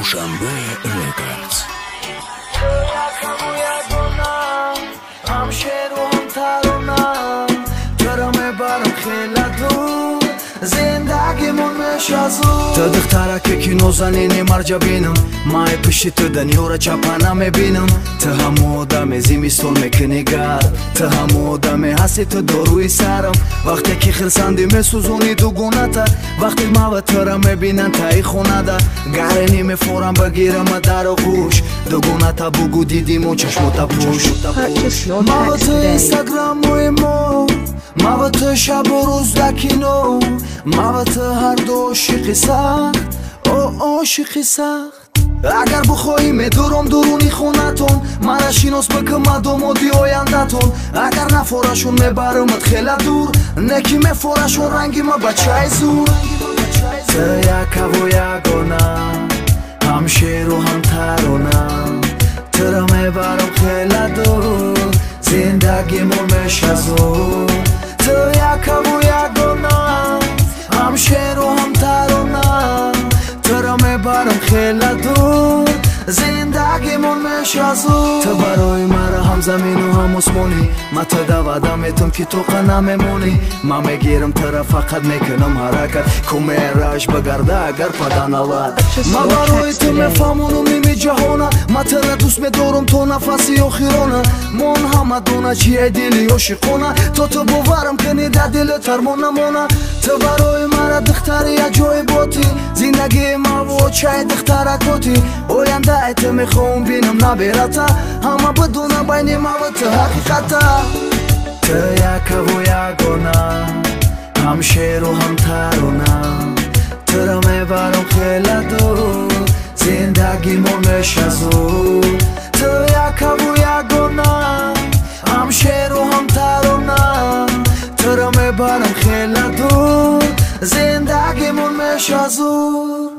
Dushanbe Records. Të dëhtara ke kino zanin e margjabinëm Ma e pëshitë dë njora qapana me binëm Të hamoda me zimi stol me këni garë Të hamoda me hasit të doru i sarëm Vaqte ki khërsandi me suzuni dugunata Vaqte mave tëra me binan ta i khunada Gareni me foran bëgira më darë gush Dugunata bugu didi mu qash mu ta push Mave të Instagram mu e mo Mave të shabo ruz da kino Mave të hardo shiki sacht shiki sacht Agar bëkhoj me durom duruni khunaton Marashinos më këma do modi o jandaton Agar na forashun me barë më t'khela dur Neki me forashun rangi më baqaj zur Të jaka voja gona Ham sheru ham tarona Tëra me barë më t'khela dur Zindagi mur me shazur Të jaka voja gona Ham sheru ham tarona Tëra me barë më khela dur Zindagi mund me shazur Të baroj marë ham zaminu ham usmoni Ma të davada me tëm ki toqana me muni Ma me girëm tëra faqat me kënëm harakat Ku me rash bëgarda agar padan alat Ma baroj të me famunu mimi gjahona Ma tëra dus me dorëm tona fasi o khirona Mon hama dona qi e dili o shikona To të bovarëm këni da dilë tarmona mona Të baroj marë dëhtari a gjoj boti Zindagi ma vo qaj dëhtara koti O janda e të me khon binëm na berata Hama bëduna bajni ma vë të hakikata Të jaka voja gona Ham sheru ham tarona Tëra me barëm khela dur Zindagi mor me shazur Të jaka voja gona Ham sheru ham tarona Tëra me barëm khela dur Zindagi mor me shazur